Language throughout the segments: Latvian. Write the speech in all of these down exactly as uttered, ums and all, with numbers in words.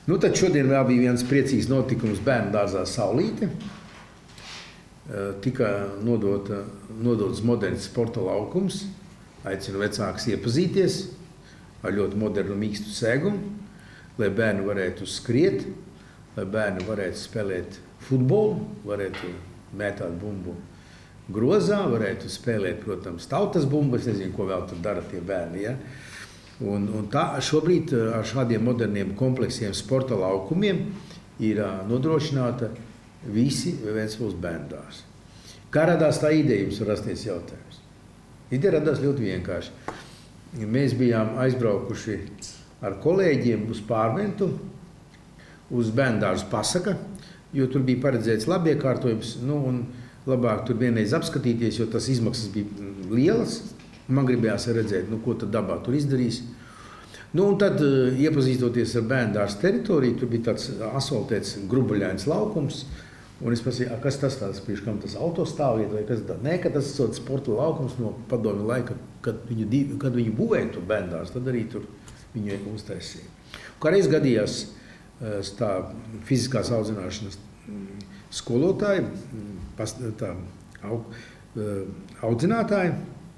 Nu, tad šodien vēl bija viens priecīgs notikums bērnu dārzā Saulīte. Tika nodota, nodots moderns sporta laukums. Aicinu vecākus iepazīties ar ļoti modernu mīkstu sēgumu, lai bērni varētu skriet, lai bērni varētu spēlēt futbolu, varētu mētāt bumbu grozā, varētu spēlēt, protams, tautas bumbu. Es nezinu, ko vēl tur dara tie bērni. Ja? Un, un tā, šobrīd ar šādiem moderniem kompleksiem sporta laukumiem ir nodrošināta visi Ventspils bērndārs. Kā radās tā ideja, jums var rasties jautājums? Ideja radās ļoti vienkārši. Mēs bijām aizbraukuši ar kolēģiem uz Pārventu, uz bērndārzu Pasaka, jo tur bija paredzēts labiekārtojums, nu, un labāk tur vienreiz apskatīties, jo tas izmaksas bija lielas. Man gribējās redzēt, nu, ko tad dabā tur izdarīs. Nu, un tad, iepazīstoties ar bērndārzu teritoriju, tur bija tāds asfaltēts grubuļains laukums. Un es prasīju, kas tas tāds, priekš kam tas auto stāvvieta vai kas tā? Nē, ka tas ir sporta laukums no padomju laika, kad viņu, kad viņu būvēja tur bērndārzu, tad arī tur viņu uztaisīja. Kā reiz gadījās tā fiziskās audzināšanas skolotāji, tā audzinātāji.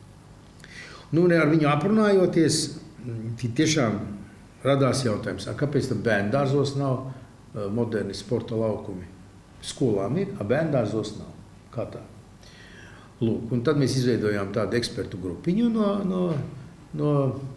Nu, ar viņu aprunājoties, tiešām radās jautājums, kāpēc tam bērndārzos nav moderni sporta laukumi? Skolām ir, a bērndārzos nav. Kā tā? Lūk, un tad mēs izveidojām tādu ekspertu grupiņu no, no, no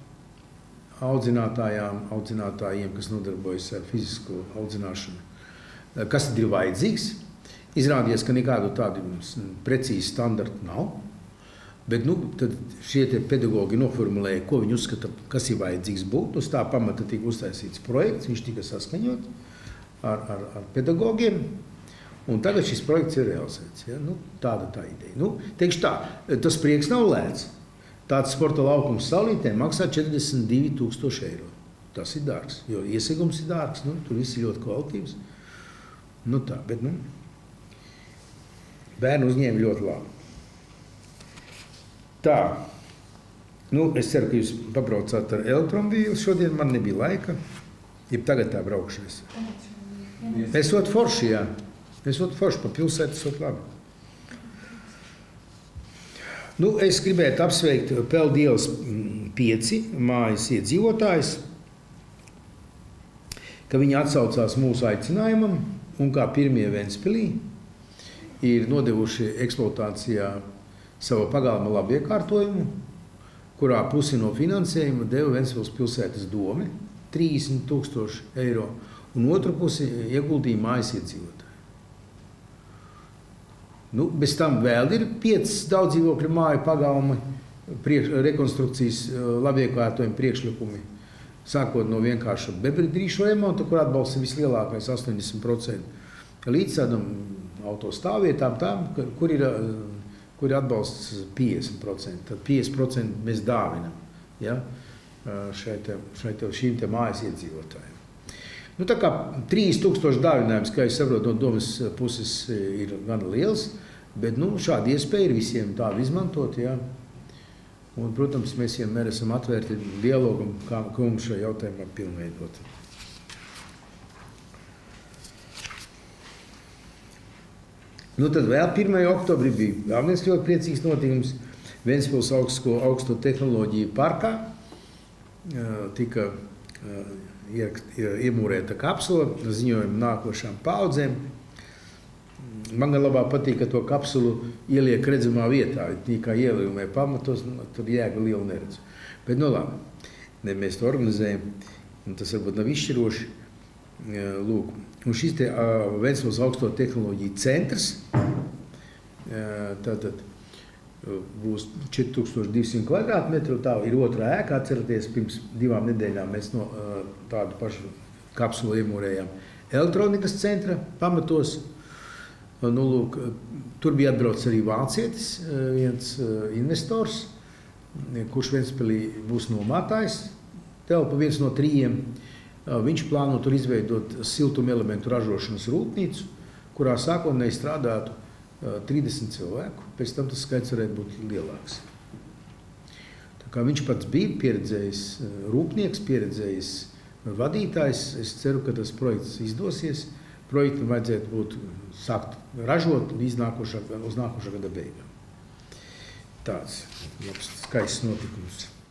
audzinātājām, audzinātājiem, kas nodarbojas ar fizisko audzināšanu. Kas tad ir vajadzīgs? Izrādījās, ka nekādu tādu precīzu standartu nav. Bet nu, tad šie te pedagogi noformulēja, ko viņi uzskata, kas ir vajadzīgs būt. Uz tā pamata tika uztaisīts projekts, viņš tika saskaņot ar, ar, ar pedagogiem. Un tagad šis projekts ir realizēts. Ja? Nu, tāda tā ideja. Nu, teikšu tā, tas prieks nav lēts. Tāds sporta laukums Saulītē maksā četrdesmit divi tūkstoši eiro. Tas ir dārgs, jo iesegums ir dārgs. Nu, tur viss ir ļoti kvalitīvs. Nu tā, bet nu, bērnu uzņēma ļoti labi. Tā, nu, es ceru, ka jūs pabraucāt ar elektromobīli. Šodien man nebija laika, ja tagad tā braukšanas. Esot forši, jā. Esot forši, pa pilsētu esot labi. Nu, es gribētu apsveikt Peldielas pieci mājas iedzīvotājus, ka viņi atsaucās mūsu aicinājumam un kā pirmie Ventspilī ir nodevuši eksploatācijā savu pagalma labiekārtojumu, kurā pusi no finansējuma deva Ventspils pilsētas dome, trīsdesmit tūkstoši eiro, un otru pusi ieguldīja mājas iedzīvotāji. Nu, bez tam vēl ir piecas daudzdzīvokļu māju pagalma priekš, rekonstrukcijas labiekārtojuma priekšlikumi, sākot no vienkārša bebridrīšu remonta, kur atbalsta vislielākais astoņdesmit procenti, līdz tādam autostāvvietām, tām, kur ir kur ir atbalsts piecdesmit procenti. Tad piecdesmit procenti mēs dāvinam, ja, šeit, šeit, šīm te mājas iedzīvotājiem. Nu, tā kā trīs tūkstoši dāvinājums, kā es saprotu, no domas puses ir gan liels, bet nu, šāda iespēja ir visiem tādu izmantot. Ja. Un, protams, mēs vienmēr esam atvērti dialogam, kā, kā mums šajā jautājumā pilnveidot. Nu, tad vēl pirmajā oktobrī bija vēl viens ļoti priecīgs notikums. Ventspils augsto, augsto tehnoloģiju parkā tika iemūrēta kapsula ziņojuma nākošām paudzēm. Man gan labāk patīk, ka to kapsulu ieliek redzamā vietā, kā ielījumē pamatos, nu, tur jēga lielu neredzu. Bet, nu labi, ne, mēs to organizējam, un tas varbūt nav izšķiroši. Lūk, un šis te uh, Ventspils augsto tehnoloģiju centrs, uh, tātad uh, būs četri tūkstoši divi simti kvadrātmetru, tā ir otrā ēka, atceraties, pirms divām nedēļām mēs no uh, tādu pašu kapsulu iemūrējām elektronikas centra pamatos. Uh, nu, lūk, tur bija atbraucis arī vācietis, uh, viens uh, investors, kurš Ventspilī būs nomātājs, telpa viens no trījiem. Viņš plāno tur izveidot siltuma elementu ražošanas rūpnīcu, kurā sākotnēji strādātu trīsdesmit cilvēku, pēc tam tas skaits varētu būt lielāks. Tā kā viņš pats bija pieredzējis rūpnieks, pieredzējis vadītājs. Es ceru, ka tas projekts izdosies. Projektam vajadzētu būt sākt ražot līdz nākošā, uz nākošā gada beigām. Tāds labs, skaists notikums.